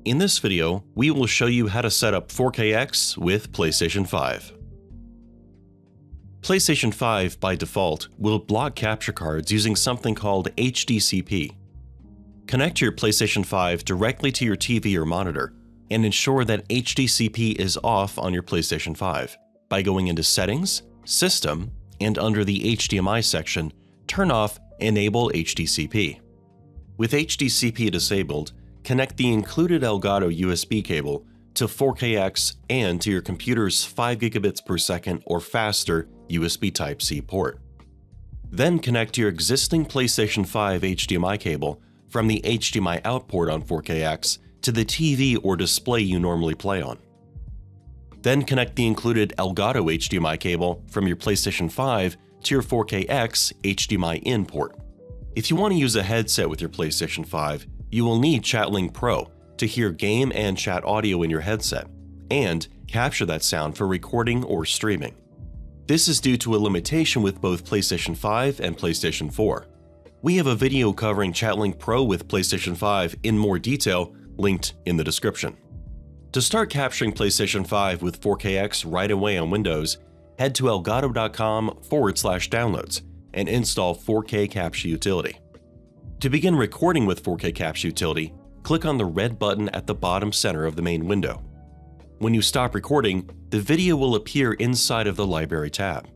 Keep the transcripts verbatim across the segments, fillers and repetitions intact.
In this video, we will show you how to set up four K X with PlayStation five. PlayStation five, by default, will block capture cards using something called H D C P. Connect your PlayStation five directly to your T V or monitor, and ensure that H D C P is off on your PlayStation five by going into Settings, System, and under the H D M I section, turn off Enable H D C P. With H D C P disabled, connect the included Elgato U S B cable to four K X and to your computer's five gigabits per second or faster U S B Type C port. Then connect your existing PlayStation five H D M I cable from the H D M I out port on four K X to the T V or display you normally play on. Then connect the included Elgato H D M I cable from your PlayStation five to your four K X H D M I in port. If you want to use a headset with your PlayStation five, you will need ChatLink Pro to hear game and chat audio in your headset, and capture that sound for recording or streaming. This is due to a limitation with both PlayStation five and PlayStation four. We have a video covering ChatLink Pro with PlayStation five in more detail, linked in the description. To start capturing PlayStation five with four K X right away on Windows, head to elgato.com forward slash downloads and install four K Capture Utility. To begin recording with four K Capture Utility, click on the red button at the bottom center of the main window. When you stop recording, the video will appear inside of the Library tab.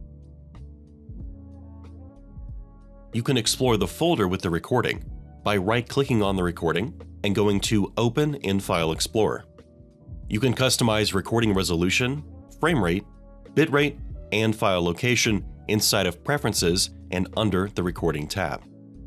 You can explore the folder with the recording by right-clicking on the recording and going to Open in File Explorer. You can customize recording resolution, frame rate, bitrate, and file location inside of Preferences and under the Recording tab.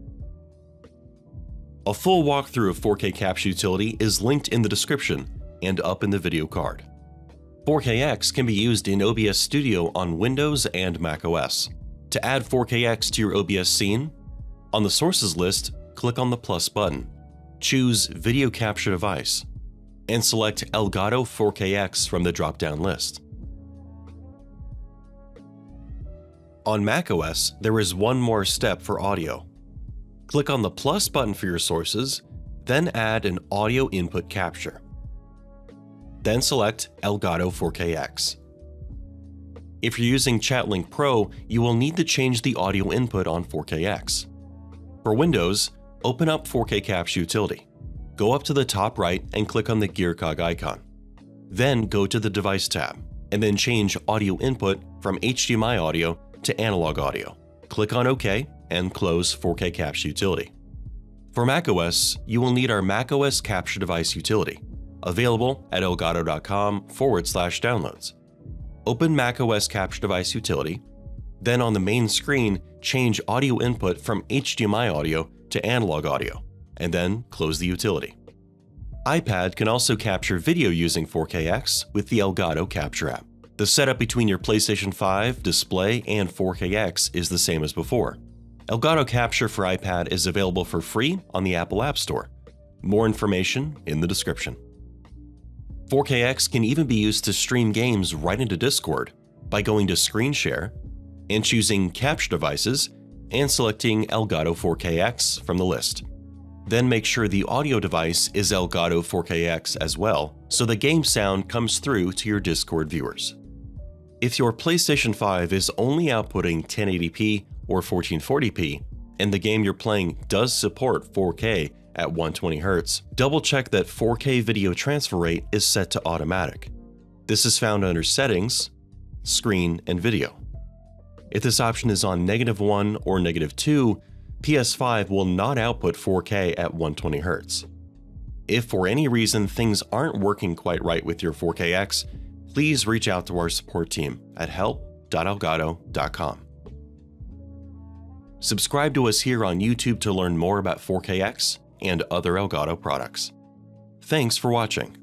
A full walkthrough of four K Capture Utility is linked in the description and up in the video card. four K X can be used in O B S Studio on Windows and macOS. To add four K X to your O B S scene, on the Sources list, click on the plus button, choose Video Capture Device, and select Elgato four K X from the drop-down list. On macOS, there is one more step for audio. Click on the plus button for your sources, then add an audio input capture. Then select Elgato four K X. If you're using ChatLink Pro, you will need to change the audio input on four K X. For Windows, open up four K Capture Utility. Go up to the top right and click on the gear cog icon. Then go to the Device tab, and then change audio input from H D M I audio to analog audio. Click on OK and close four K Capture Utility. For macOS, you will need our macOS Capture Device Utility, available at elgato.com forward slash downloads. Open macOS Capture Device Utility, then on the main screen, change audio input from H D M I audio to analog audio, and then close the utility. iPad can also capture video using four K X with the Elgato Capture app. The setup between your PlayStation five, display, and four K X is the same as before. Elgato Capture for iPad is available for free on the Apple App Store. More information in the description. four K X can even be used to stream games right into Discord by going to Screen Share and choosing Capture Devices and selecting Elgato four K X from the list. Then make sure the audio device is Elgato four K X as well, so the game sound comes through to your Discord viewers. If your PlayStation five is only outputting ten eighty p or fourteen forty p, and the game you're playing does support four K at one hundred twenty hertz, double check that four K video transfer rate is set to automatic. This is found under Settings, Screen, and Video. If this option is on negative one or negative two, P S five will not output four K at one hundred twenty hertz. If for any reason things aren't working quite right with your four K X, please reach out to our support team at help dot elgato dot com. Subscribe to us here on YouTube to learn more about four K X and other Elgato products. Thanks for watching.